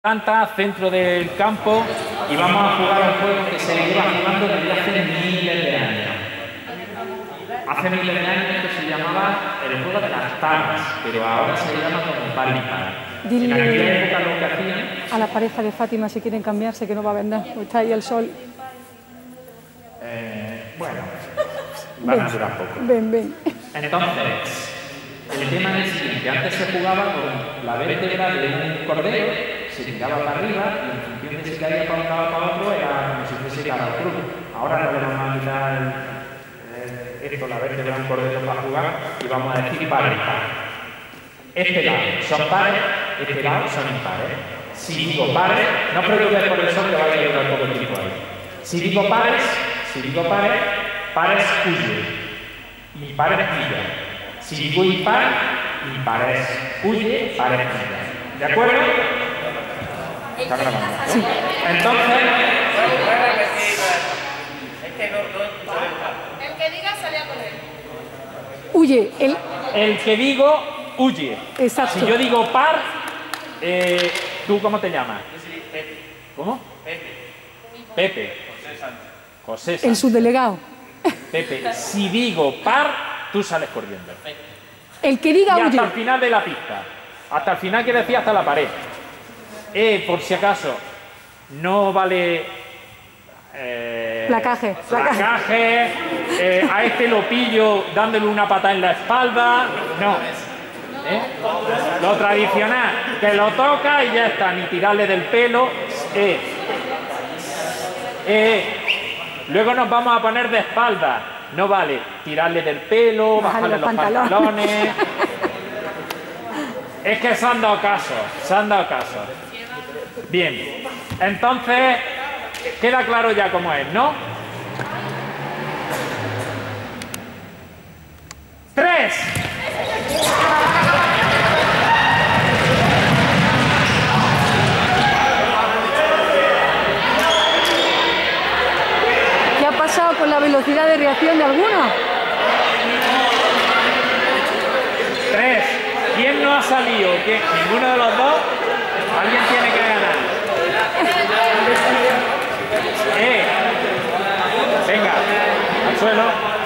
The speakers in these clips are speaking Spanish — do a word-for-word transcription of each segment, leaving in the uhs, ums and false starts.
planta, centro del campo, y vamos a jugar un juego que se lleva jugando desde hace miles de años. Hace miles de años que se llamaba el juego de las tablas, pero ahora se llama como par y par. Dile en aquella época lo que hacían... a la pareja de Fátima si quieren cambiarse, que no va a vender, porque está ahí el sol. Eh, bueno, van ven, a durar poco. Ven, ven. Entonces, el tema es el siguiente. Antes se jugaba con la vértebra de un cordero, se tiraba para arriba y en función de si caía para un lado o para otro era como si fuese cada cruz. Ahora no le vamos a quitar eh, esto, la vértebra de un cordero para jugar y vamos a decir par y par. Este lado son pares, este lado son impares. Si digo pares, no os preocupéis por el sol que vais a llevar poco tiempo ahí. Si digo pares, si digo pares, pares huye, impares pilla. Si digo impar, impares huye, pares pilla. ¿De acuerdo? Está grabando. Sí. Entonces, el que diga sale a correr. Huye, el... el que digo huye. Exacto. Si yo digo par, eh, ¿tú cómo te llamas? ¿Cómo? Pepe. José Sánchez. el subdelegado. Pepe, si digo par, tú sales corriendo. El que diga Y huye. hasta el final de la pista. Hasta el final quiere decir hasta la pared. Eh, por si acaso, no vale... Eh, Placaje, placaje. placaje, eh, a este lo pillo dándole una patada en la espalda. No. ¿Eh? Lo tradicional, que lo toca y ya está, ni tirarle del pelo. Eh. Eh. Luego nos vamos a poner de espalda. No vale tirarle del pelo, bajarle los pantalones. pantalones. Es que se han dado caso, se han dado caso. Bien, entonces queda claro ya cómo es, ¿no? ¡Tres! ¿Qué ha pasado con la velocidad de reacción de alguno? Tres. ¿Quién no ha salido? ¿Quién? ¿Ninguno de los dos? Alguien tiene que ganar. ¡Eh! Venga, al suelo.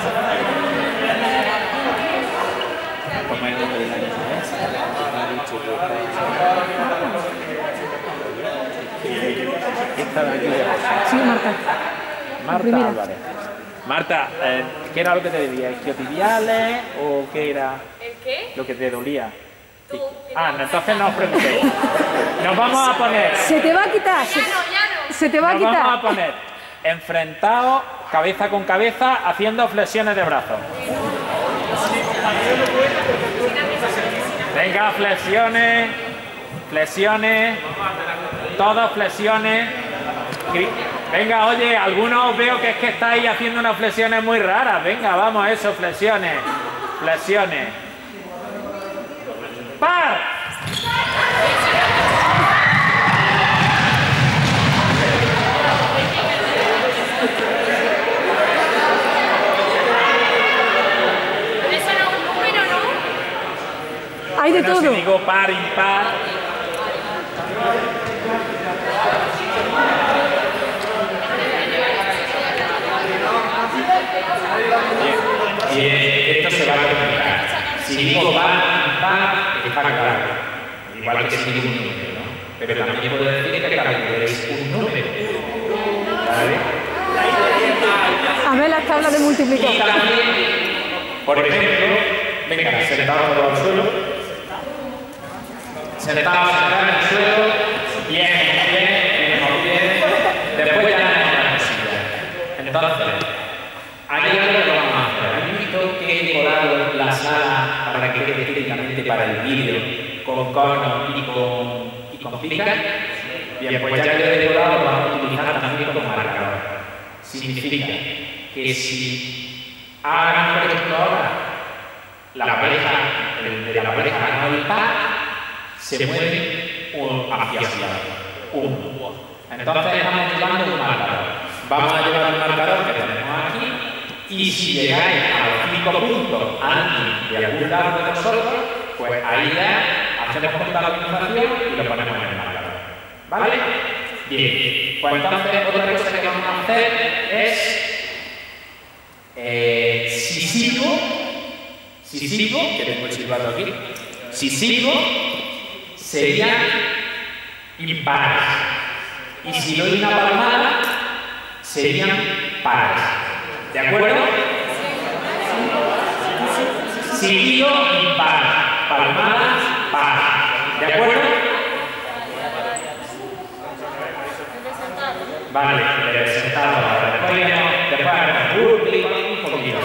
Sí, Marta. Marta primera. Álvarez. Marta, eh, ¿qué era lo que te debía? ¿Isquiotibiales o qué era ¿El qué? lo que te dolía? Tú. Ah, no, entonces no os preocupéis. Nos vamos a poner... Se te va a quitar. Se, Ya no, ya no. se te va a Nos vamos a quitar. poner enfrentados, cabeza con cabeza, haciendo flexiones de brazos. Venga, flexiones, flexiones, todas flexiones. Venga, oye, algunos veo que es que estáis haciendo unas flexiones muy raras. Venga, vamos, eso, flexiones, flexiones. ¡Par! Eso no es un número, ¿no? Hay de Bueno, todo. si digo par, impar. Bien. Y esto se va a complicar. Si digo par, impar, está claro. Igual que si digo un número, ¿no? Pero también puedo decir que calculéis un número. ¿Vale? A ver las tablas de Y multiplicación. también, por ejemplo, venga, sentados al suelo. Sentados en el suelo, bien, bien, bien, bien. Después ya no hay la silla. Entonces, hay algo que vamos a hacer. ¿Habéis visto que he decorado la sala para que quede estéticamente para el vídeo con conos y con, y con picas? Bien, pues ya que he decorado lo vamos a utilizar también como marcador. Significa que si hagan, por ejemplo, ahora la pareja, el de la pareja no impar, se mueve un hacia el lado. Uno. Entonces estamos llevando un marcador. Vamos a llevar un marcador que tenemos aquí y si llegáis a los cinco puntos antes de algún lado de nosotros, pues ahí ya hacemos contabilización y lo ponemos en el marcador. ¿Vale? Bien. Pues entonces otra cosa que vamos a hacer es eh, si sigo, si sigo, que tengo el silbato aquí, si sigo serían impares. Y si doy una palmada serían pares. ¿De acuerdo? Seguido impar, palmadas, par. ¿De acuerdo? Vale, de sentado ahora. Después haremos, después haremos burpee, un poquito.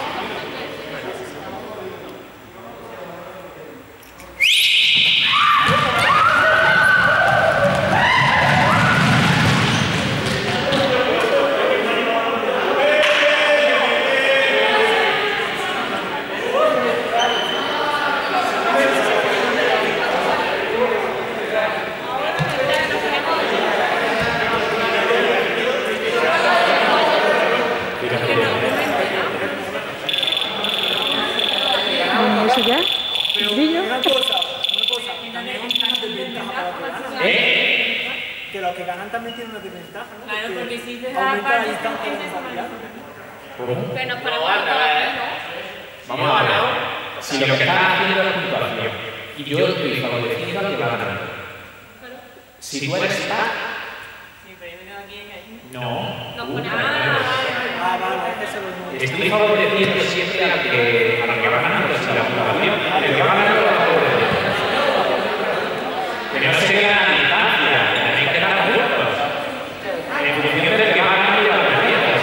¿Eso ya? Pero ¿Brillo? una cosa, una cosa, también hay una desventaja para los que ganan. ¿Eh? Que los que ganan también tienen una desventaja, ¿no? Claro, porque si te da aumenta la parte, distancia de te empatía. Pero nos ponemos a todas, ¿no? Vamos a ver. Si lo que estás haciendo es puntuación y yo estoy favoreciendo al que va ganando. Si tú eres tal, Sí, pero yo me quedo aquí y ahí. no. Nos ponemos Ah, vale, es que se lo Estoy favoreciendo siempre al que, al que va ganando, si la puntuación, el que va ganando lo favorece. Que no se vea la distancia, hay que dar juntos. En función del que va ganando y las perdidas.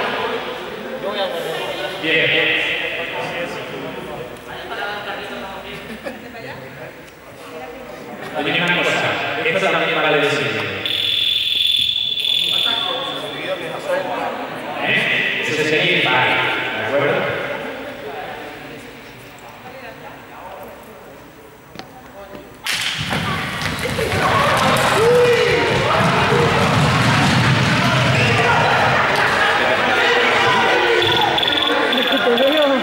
Bien, bien. Oye, una cosa, esto también vale de seguido. ¿Eh? Ese sería impar, ¿de acuerdo? Es que te veo.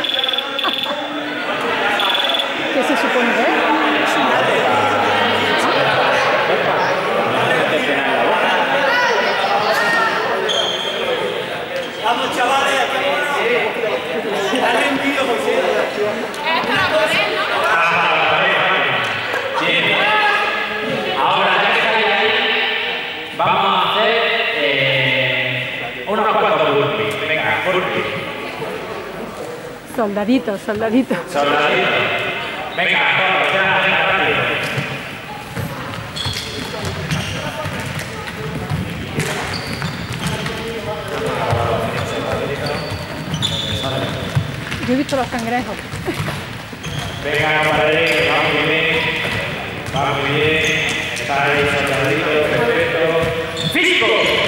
¿Qué se supone que es? Vamos, chavales, dale envío, José. Es para poner, ¿no? Bien. Ahora, ya que estáis ahí, vamos a hacer eh, unos cuantos burpees. Venga, burpees. Soldadito, soldadito. Soldadito. Venga, todos, ya, venga, rápido. Yo he visto los cangrejos. Venga, no paréis, va muy bien. Va muy bien. Está ahí, soldadito, perfecto. ¡Físico!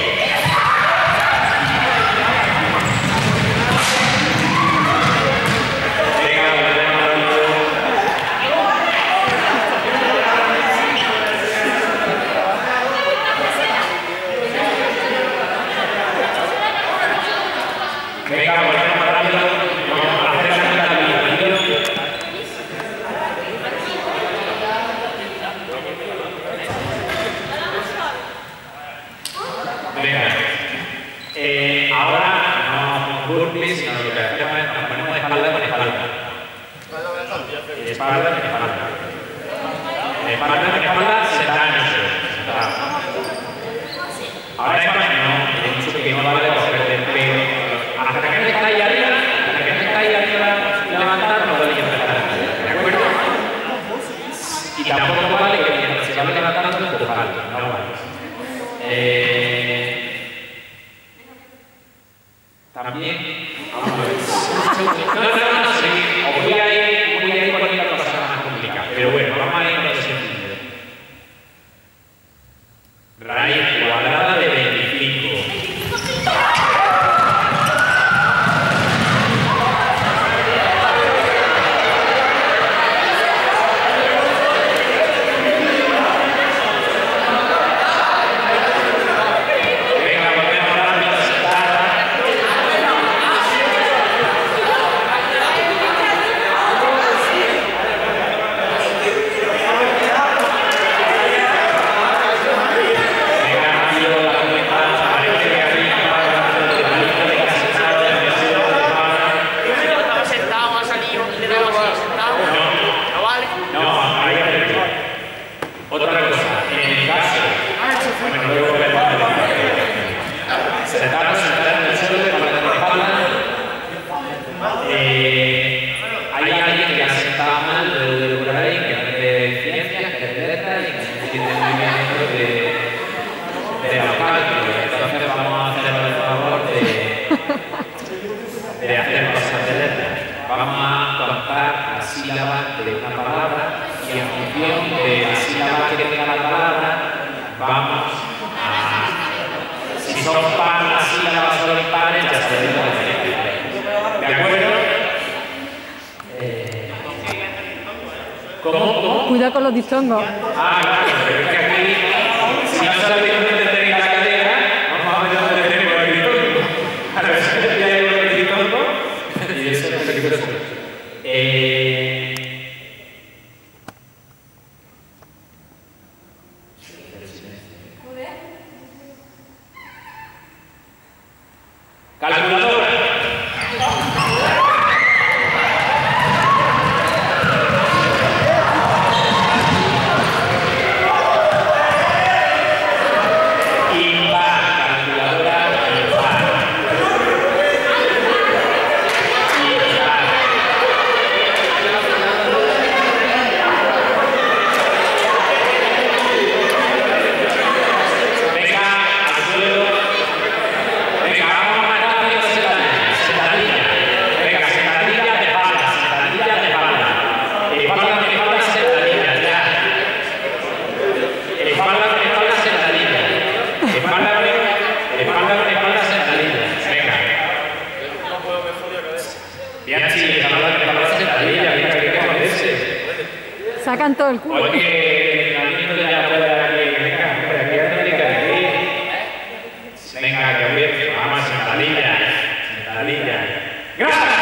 Venga, volvemos a Venga, volvemos rápido. Vamos a hacer la segunda habilitación. Venga. Eh, ahora no burpees, sino lo que hacemos es nos ponemos de espalda con espalda. De espalda con espalda. De espalda con espalda sentándose. Ahora es para que no, hay mucho que no vale coger del pelo. Hasta que no estáis arriba, hasta que no estáis arriba levantando, no podéis empezar. ¿De acuerdo? Y tampoco vale que mientras se vaya levantando, empujarlo. No vale. Eh, también, vamos a ver. No, no, no, sí. Os voy a ir, voy a ir poniendo cosas más complicadas. Pero bueno, vamos a ir con lo sencillo. Raíz cuadrada de veinticinco. Venga, volvemos a la sentada. Venga, vamos a... Si son par, las sílabas son impares, ya sabemos lo que hay. ¿De acuerdo? Eh, ¿Cómo? ¿Cómo? Cuidado con los diptongos. Ah, claro, pero es que aquí, si no sabéis dónde tenéis la cadera, vamos a ver dónde tenemos el diptongo. A ver si ya hay el diptongo. Y eso es peligroso. Eh... Calculadora. Impar, calculadora impar. Impar. Venga, al suelo. Venga, vamos a matar haciendo sentadilla. Sentadilla. Venga, sentadilla de espalda, sentadilla de espalda. Espalda de espalda, sentadilla, ya. Espalda de espalda, sentadilla. Espalda de espalda, de espalda, sentadilla. Venga. Bien, sí, espalda de espalda, sentadilla. Venga, que queremos ese. Sacan todo el culo. Oye, el entrenamiento ya puede aquí. Venga, hombre, aquí hay que aquí. Venga, que bien. Vamos, sentadilla. Sentadilla. ¡Gracias!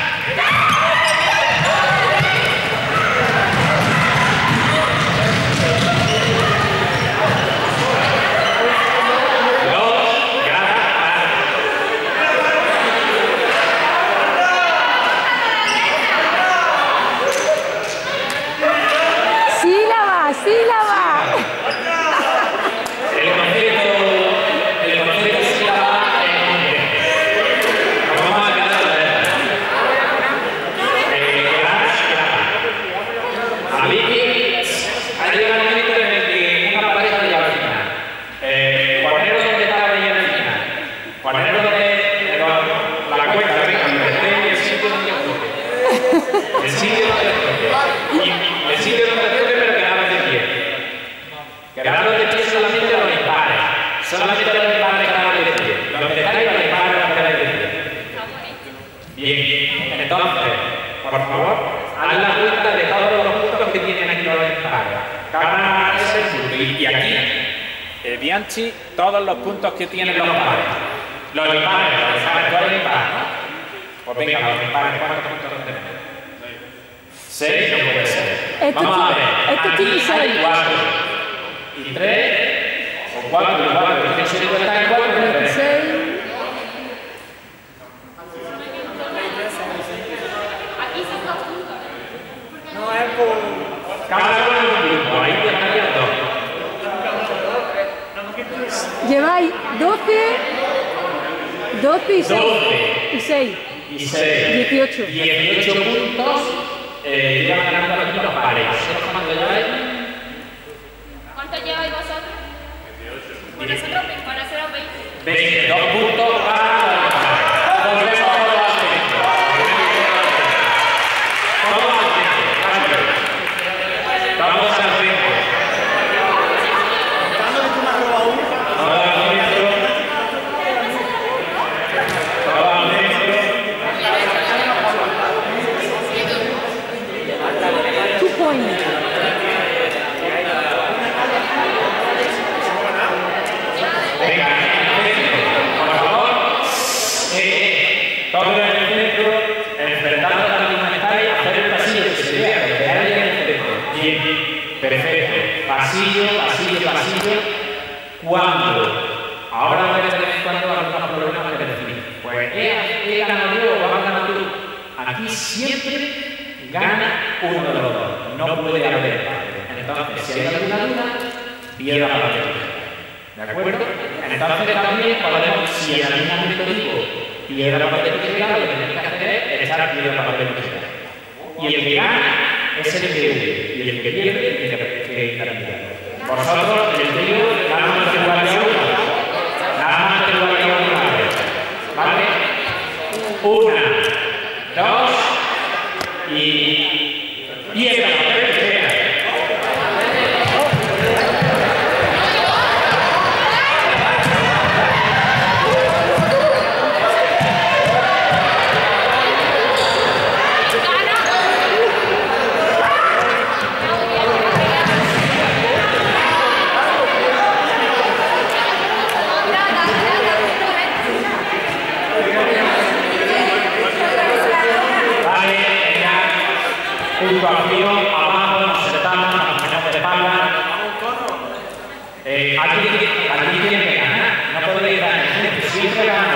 Dos, gracias. Sílaba, sílaba. El concepto, el concepto de sílaba es muy bien. Nos vamos a quedar con la eh, gracias, gracias. A mí ha llegado un momento en el que una pareja llega al final. Eh, poneros donde estaba ella en el final. Poneros donde lo- la cuenta, venga, que esté en el sitio donde os toque. El sitio donde os toque. Y el sitio donde os toque, pero quedaros de pie. Quedaros de pie solamente los impares. Solamente los impares quedaros de pie. Donde estáis los impares no quedáis de pie. Bien, entonces, por favor, haz la cuenta de todos los puntos que tienen aquí los impares. Cada es el punto. Y, y aquí, el Bianchi, todos los puntos que tienen los pares. Los impares, los impares, todos los impares, ¿no? Pues venga, los impares, ¿cuántos puntos tenemos? Seis no puede ser. Esto Vamos a tiene- ver. esto Aquí tiene hay seis. cuatro. Y tres, o cuatro y cuatro. ¿Qué se cuenta en cuatro? veintiséis. Aquí son dos puntos. No es por... Cada uno en un grupo. Ahí te estarían dos. Lleváis doce, doce y seis. doce. Y seis. Y seis. dieciocho. dieciocho puntos. Eh, llevan ganando aquí los pares. ¿Vosotros cuánto lleváis? ¿Cuánto lleváis vosotros? Con nosotros con nosotros veinte. veinte. Dos puntos para los pares. Volvemos todos al centro. Todos al centro. Rápido. Vamos al centro. Dando que tú me has robado uno. Todos al centro. Todos al centro. Two points. Venga, en el centro, por favor. Eh, todos en el centro, enfrentando a la alimentaria, hacer el pasillo que se vea, que vea alguien en el centro. Bien, perfecto. Pasillo, pasillo, pasillo. ¿Cuándo? Ahora voy a tener cuando algunos problemas que decir. Pues he, he ganado yo o has ganado tú. Aquí siempre gana uno de los dos. No puede haber empate. Entonces, si hay alguna duda, piedra para que ¿de acuerdo? Entonces también podemos, si en algún momento digo piedra, papel y tijera, lo que tenéis que hacer es echar piedra, papel y tijera. Y el que gana es el que huye, y el que pierde es el que intermediario. Vosotros, el trío, nada más que igual a uno. Nada más que igual a uno. ¿Vale? Una, dos y piedra, papel y tijera. punto al frío, abajo, nos sentamos, nos ponemos de espalda. Eh, aquí, aquí tienen que ganar, no podéis dar el centro, siempre gano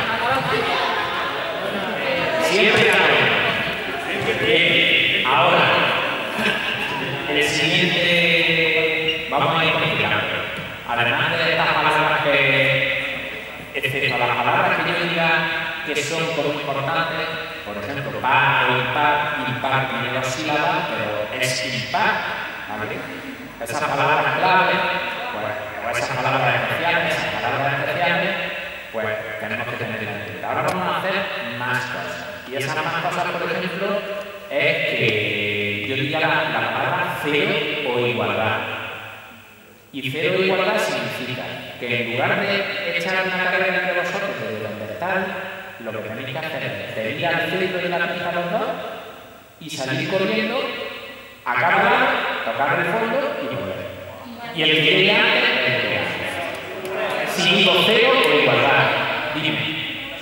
yo. Siempre gano yo. Bien, ahora, el siguiente, vamos a ir complicando. Además de estas palabras que, excepto las palabras que yo diga que son como importantes, por ejemplo, par o impar, impar tiene dos sílabas, pero es impar, ¿vale? Esas palabras clave, pues, o esas palabras especiales, esas palabras especiales, pues tenemos que tener en cuenta. Ahora vamos a hacer más cosas. Y esas más cosas, por ejemplo, es que yo diría la, la palabra cero o igualdad. Y cero o igualdad significa que en lugar de echar una carrera entre vosotros de donde están, lo que tenéis que hacer es venir al centro de la pista los dos y salir corriendo a cada lado, tocar el fondo y volver. Y el que llegue antes es el que hace. Si digo cero o igualdad, dime.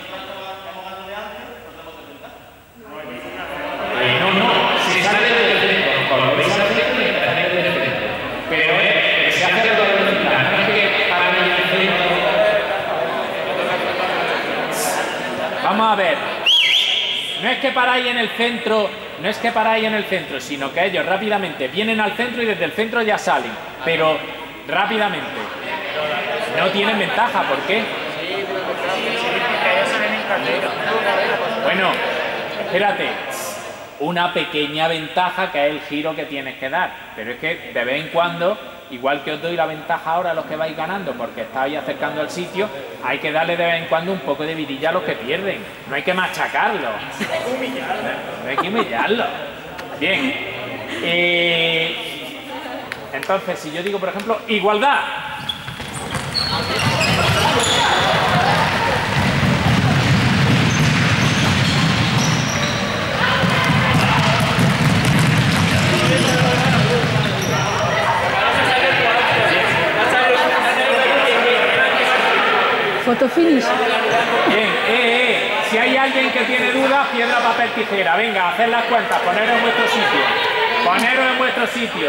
Eh, no, no, se sale del centro. Cuando veis al centro, se sale del centro. Pero eh, se hace la velocidad, no es que para en el centro. Vamos a ver. No es que paráis en el centro, no es que paráis en el centro, sino que ellos rápidamente vienen al centro y desde el centro ya salen. Pero rápidamente. No tienen ventaja, ¿por qué? Bueno, espérate. Una pequeña ventaja que es el giro que tienes que dar. Pero es que de vez en cuando, igual que os doy la ventaja ahora a los que vais ganando porque estáis acercando al sitio, hay que darle de vez en cuando un poco de vidilla a los que pierden. No hay que machacarlos. No hay que humillarlos. Bien. Eh, entonces, si yo digo, por ejemplo, igualdad. Foto finish. Bien, eh, eh. Si hay alguien que tiene dudas, piedra, papel, tijera. Venga, haced las cuentas, poneros en vuestro sitio. Poneros en vuestro sitio.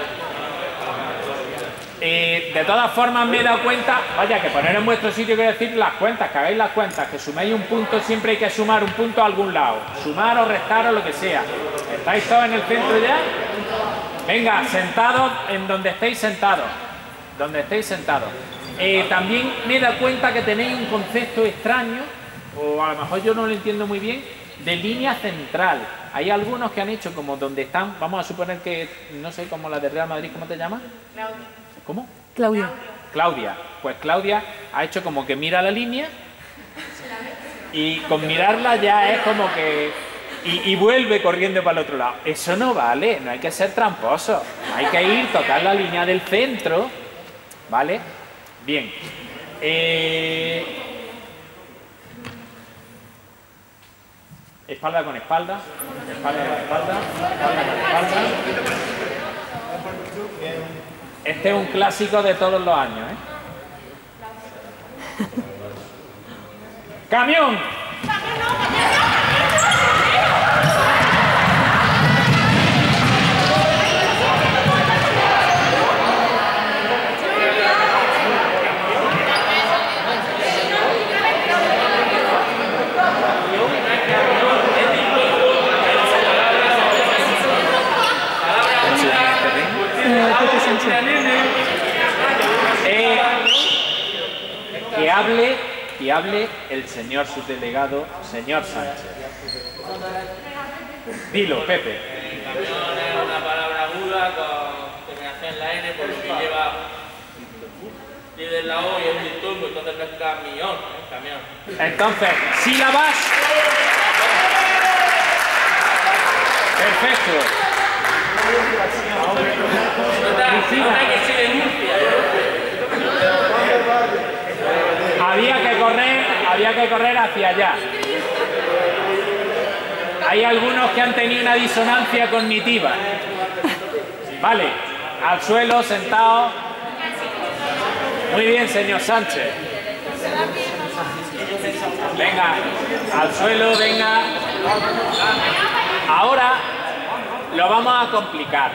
Eh, de todas formas me he dado cuenta, vaya, que poner en vuestro sitio quiere decir las cuentas, que hagáis las cuentas, que suméis un punto, siempre hay que sumar un punto a algún lado. Sumar o restar o lo que sea. ¿Estáis todos en el centro ya? Venga, sentados en donde estéis sentados. Donde estéis sentados. Eh, también me he dado cuenta que tenéis un concepto extraño, o a lo mejor yo no lo entiendo muy bien, de línea central. Hay algunos que han hecho como donde están, vamos a suponer que, no sé, como la de Real Madrid, ¿cómo te llamas? Claudia. ¿Cómo? Claudia. Claudia. Pues Claudia ha hecho como que mira la línea y con mirarla ya es como que... Y, y vuelve corriendo para el otro lado. Eso no vale, no hay que ser tramposo. Hay que ir, tocar la línea del centro, ¿vale? Bien. Eh... Espalda con espalda, espalda con espalda, espalda con espalda. Este es un clásico de todos los años, ¿eh? ¡Camión! Eh, que hable, que hable el señor subdelegado, señor Sánchez. Dilo, Pepe. Camión es una palabra aguda con terminación en la N por lo que lleva tiene la O y es un turbo, entonces no es camión, es camión. Entonces, sílabas. Perfecto. Había que correr, había que correr hacia allá. Hay algunos que han tenido una disonancia cognitiva. Vale, al suelo, sentado. Muy bien, señor Sánchez. Venga, al suelo, venga. Ahora, lo vamos a complicar.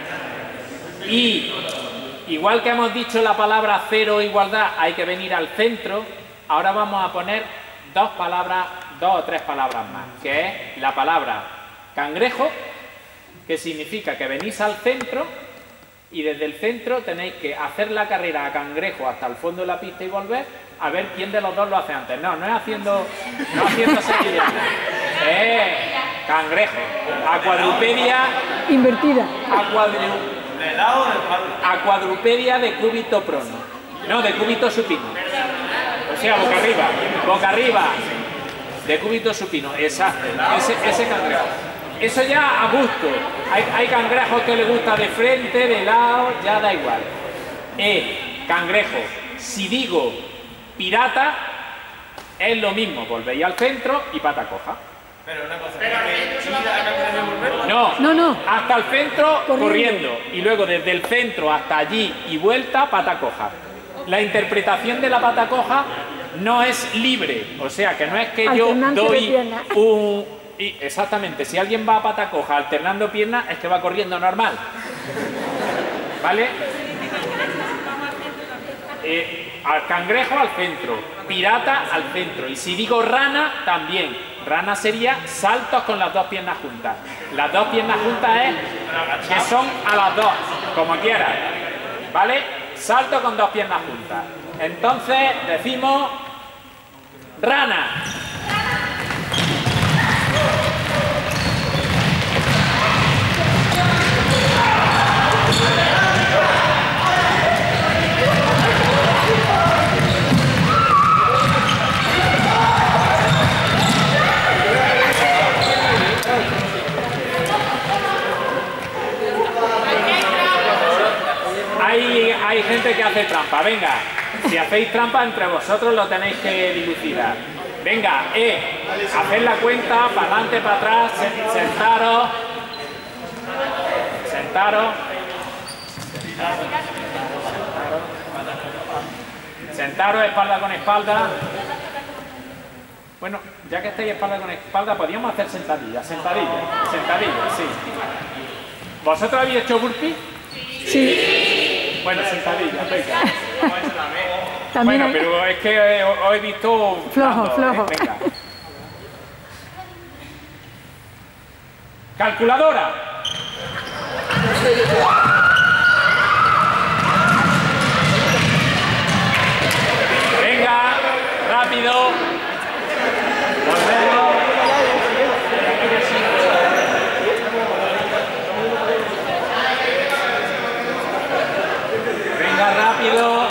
Y igual que hemos dicho la palabra cero igualdad, hay que venir al centro, ahora vamos a poner dos palabras, dos o tres palabras más, que es la palabra cangrejo, que significa que venís al centro y desde el centro tenéis que hacer la carrera a cangrejo hasta el fondo de la pista y volver a ver quién de los dos lo hace antes. No, no es haciendo, no haciendo seguidilla, es cangrejo. A cuadrupedia Invertida. a, cuadru, a cuadrupedia de cúbito prono, no, de cúbito supino, o sea, boca arriba, boca arriba, de cúbito supino, exacto, ese, ese cangrejo. Eso ya a gusto, hay, hay cangrejos que les gusta de frente, de lado, ya da igual. Eh, cangrejo, si digo pirata, es lo mismo, volvéis al centro y pata coja. Pero una cosa, ¿pero al centro se va a cambiar de volver? No, No, no. hasta el centro corriendo. Corriendo. Y luego desde el centro hasta allí y vuelta, pata la La interpretación de la pata coja no es libre, o sea que no es que yo Alternante de doy piernas. un... y exactamente, si alguien va a pata coja alternando piernas, es que va corriendo normal. ¿Vale? Eh, al cangrejo al centro, pirata al centro, y si digo rana, también. Rana sería saltos con las dos piernas juntas. Las dos piernas juntas es que son a las dos, como quieras. ¿Vale? Salto con dos piernas juntas. Entonces decimos rana. Hay, hay gente que hace trampa, venga, si hacéis trampa entre vosotros lo tenéis que dilucidar. Venga, eh, haced la cuenta, para adelante, para atrás, sentaros, sentaros, sentaros espalda con espalda. Bueno, ya que estáis espalda con espalda, podríamos hacer sentadillas, sentadillas, sentadillas, sí. ¿Vosotros habéis hecho burpee? Sí. Bueno, sentadillas, venga. También Bueno, hay- pero es que eh, os he visto... Flojo, dando, flojo. ¿eh? Venga. Calculadora. Venga, rápido. Volvemos. Venga, rápido.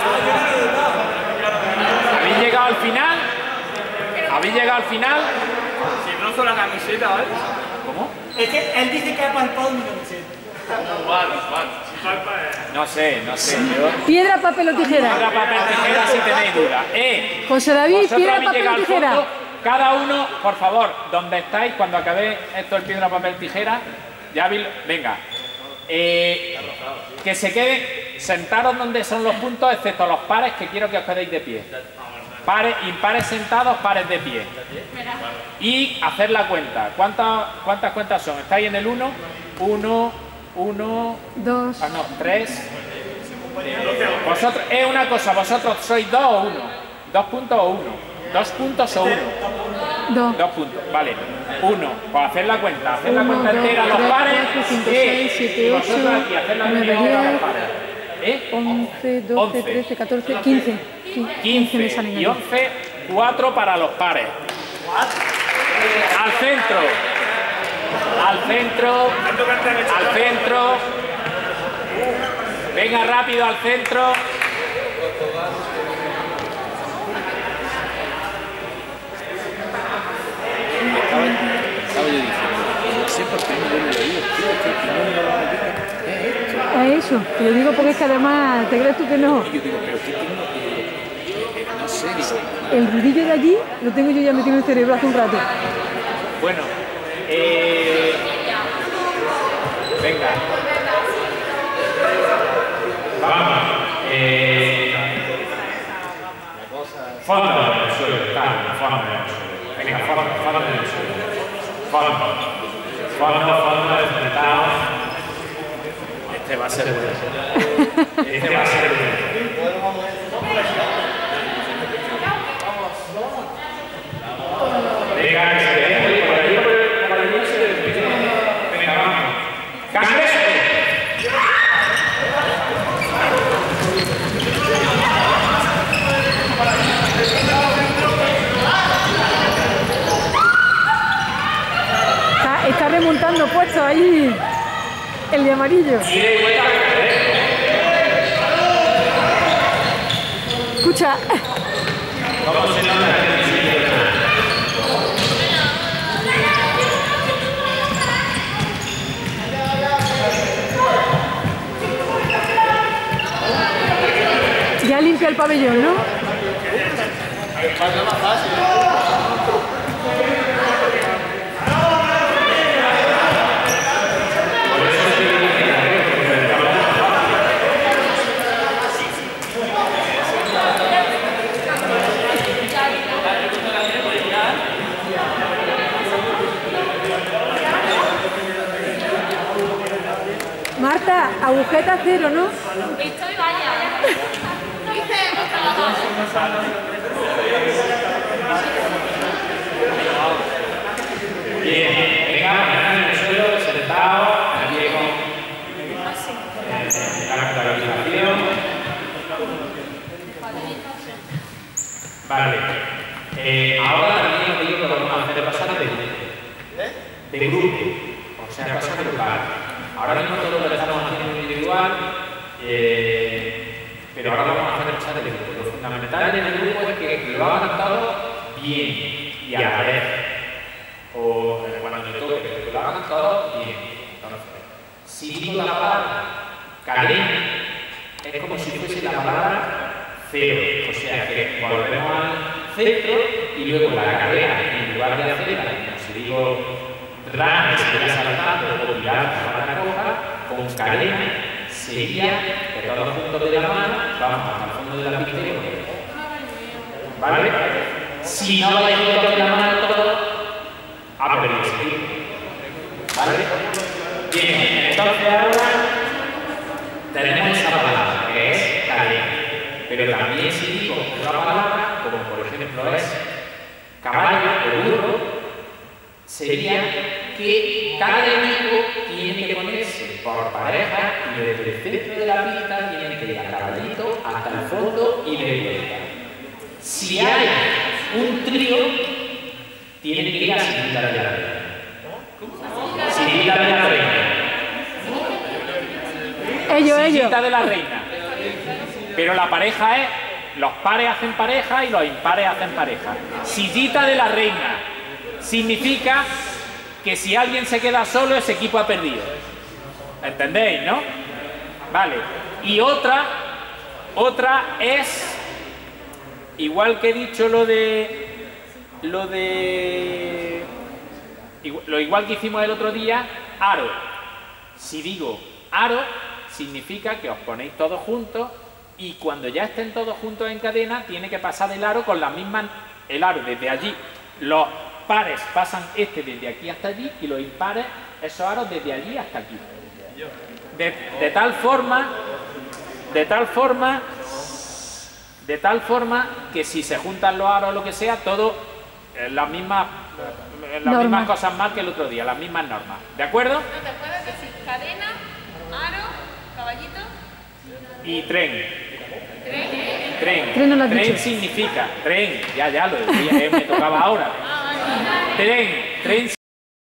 ¿Habéis llegado al final? ¿Habéis llegado al final? Si rozo la camiseta, ¿vale? ¿Cómo? Es que él dice que ha palpado mi camiseta. Vale, vale. Si palpa es... No sé, no sé. Yo... Piedra, papel o tijera. Piedra, papel, tijera, si tenéis duda. Eh, José David, vosotros piedra, habéis papel llegado o al tijera. fondo. Cada uno, por favor, donde estáis, cuando acabé esto el piedra, papel, tijera, ya vi... Venga. Eh, que se queden, sentaros donde son los puntos, excepto los pares, que quiero que os quedéis de pie. Pares, impares sentados, pares de pie. Y hacer la cuenta. ¿Cuántas, cuántas cuentas son? ¿Estáis en el uno? uno, uno, Dos. ah no, tres. Vosotros, es una cosa, vosotros sois dos o uno. Dos puntos o uno. Dos puntos o uno. Dos. Dos puntos, vale. Uno, pues hacer la cuenta, hacer la Uno, cuenta dos, entera, los tres, pares. cuatro, cinco, eh, seis, siete, y vosotros ocho, aquí, hacer la nueve, cuenta entera, los diez, pares. ¿Eh? once, doce, once. trece, catorce, quince. quince me quince salen y aquí. once, cuatro para los pares. Al centro. Al centro. Al centro. Venga rápido al centro. Estaba yo diciendo, no sé por qué no me lo digo, tío, que no me lo digo. Es eso, te lo digo porque es que además, ¿te crees tú que no? Y yo digo, pero ¿qué tengo? Eh, eh, no sé, digo, El rudillo de allí lo tengo yo ya metido en el cerebro hace un rato. Bueno. Eh, venga. Vamos. Eh, fondo del suelo. Está, fondo del suelo. Venga, fondo, fondo del suelo. Fondo. Fondo, fondo, despertado. Este va a ser bueno. Este va a ser bueno. Venga, que se ve, por ahí, por ahí se despide. Venga, vamos. ¡Cambio! Está, está remontando puesto ahí el de amarillo. Escucha. ¿Cómo se nota que Ya limpia el pabellón, ¿no? Pasa más fácil. Marta, agujeta cero, ¿no? Estoy vaya. Dice nuestra labor. Bien, venga, mañana en el suelo, sentado, aquí con la capitalización. Vale. Eh, ahora también os digo que vamos a hacer pasar de grupo. De grupo. O sea, pasar grupal. Ahora mismo todo lo que estamos haciendo individual, eh, pero ahora vamos a hacer pasar de grupo. Lo fundamental en el grupo es que lo hagan todos bien y a la vez. O cuando le toque, que lo hagan todos bien. Entonces, si digo la palabra cadena, es como si fuese la palabra cero. O sea, que volvemos al centro y luego la cadena, en lugar de hacerla, como si digo rana, sería saltando o pilar para la coja, con cadena sería que todos juntos de la mano vamos al fondo de la pista y ¿vale? Si no vais juntos de la mano todo, ha perdido sentido. ¿Vale? Bien, entonces ahora tenemos esa palabra que es cadena. Pero también si digo otra palabra, como por ejemplo es caballo o burro, sería que cada equipo tiene que ponerse por pareja y desde el centro de la pista tiene que ir a caballito hasta el fondo y de vuelta. Si hay un trío, tiene que ir a Sillita de la Reina. Sillita de la Reina. Ellos, ellos. Sillita de la Reina. Pero la pareja es, los pares hacen pareja y los impares hacen pareja. Sillita de la Reina significa que si alguien se queda solo, ese equipo ha perdido. ¿Entendéis, no? Vale. Y otra, otra es, igual que he dicho lo de, lo de, lo igual que hicimos el otro día, aro. Si digo aro, significa que os ponéis todos juntos y cuando ya estén todos juntos en cadena, tiene que pasar el aro con la misma, el aro desde allí. Los pares pasan este desde aquí hasta allí y los impares, esos aros desde allí hasta aquí. De, de tal forma, de tal forma, de tal forma que si se juntan los aros o lo que sea, todo eh, las mismas, eh, las mismas cosas más que el otro día, las mismas normas. ¿De acuerdo? ¿No te acuerdas que si cadena, aro, caballito? Y tren. ¿Tren? Tren. Tren no lo has Tren dicho. significa, tren, ya, ya lo decía, eh, me tocaba ahora. Tren, tren